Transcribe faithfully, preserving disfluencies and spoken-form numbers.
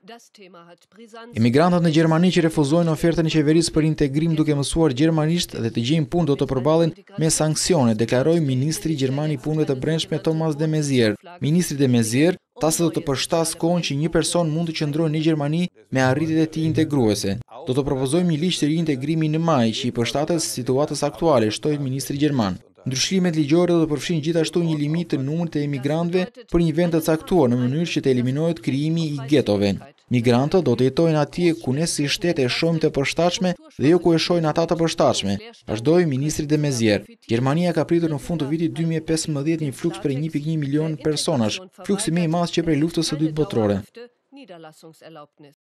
Emigrantët në Gjermani që refuzojnë ofertën e qeverisë për integrim duke mësuar gjermanisht dhe të gjejnë punë do të përballen me sanksione, deklaroi ministri gjerman i punëve të brendshme Thomas de Maizière. Ministri de Maizière tha se do të përshtas kohën që një person mund të qëndrojë në Gjermani me arritjet e tij integruese. Do të propozojmë një ligj të ri integrimi në maj që i përshtatet situatës aktuale, shtoi ministri gjerman. Ndryshimet ligjore do të përfshin gjithashtu një limit të numrit të emigrantëve për një vend të caktuar në mënyrë që të eliminohet krijimi i getove. Migrantët do të jetojnë atje ku ne si shtet e shohim të përshtatshme dhe jo ku e shohin ata të përshtatshme, vazhdoi ministri de Maizière. Gjermania ka pritur në fund të vitit dy mijë e pesëmbëdhjetë një fluks për një pikë një milion personash, fluksi më i madh që prej luftës së dytë botërore.